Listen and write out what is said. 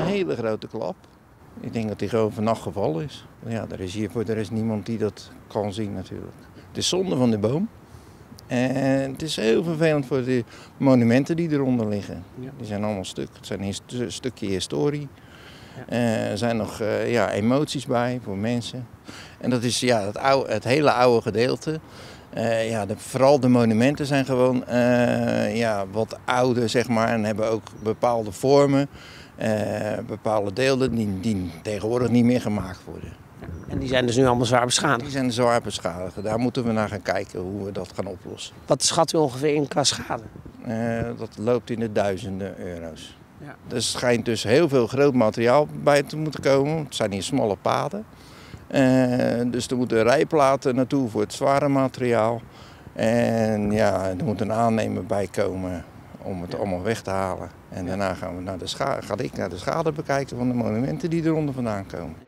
hele grote klap. Ik denk dat die gewoon vannacht gevallen is. Ja, er is hier voor de rest niemand die dat kan zien natuurlijk. Het is zonde van de boom. En het is heel vervelend voor de monumenten die eronder liggen. Ja. Die zijn allemaal stuk. Het zijn een stukje historie. Ja. Er zijn nog emoties bij voor mensen. En dat is het hele oude gedeelte. Vooral de monumenten zijn gewoon wat ouder, zeg maar. En hebben ook bepaalde vormen. Bepaalde delen die tegenwoordig niet meer gemaakt worden. Ja, en die zijn dus nu allemaal zwaar beschadigd? Die zijn zwaar beschadigd. Daar moeten we naar gaan kijken hoe we dat gaan oplossen. Wat schat u ongeveer in qua schade? Dat loopt in de duizenden euro's. Ja. Er schijnt dus heel veel groot materiaal bij te moeten komen. Het zijn hier smalle paden. Dus er moeten rijplaten naartoe voor het zware materiaal. En er moet een aannemer bij komen om het allemaal weg te halen. En daarna gaan we ga ik naar de schade bekijken van de monumenten die eronder vandaan komen.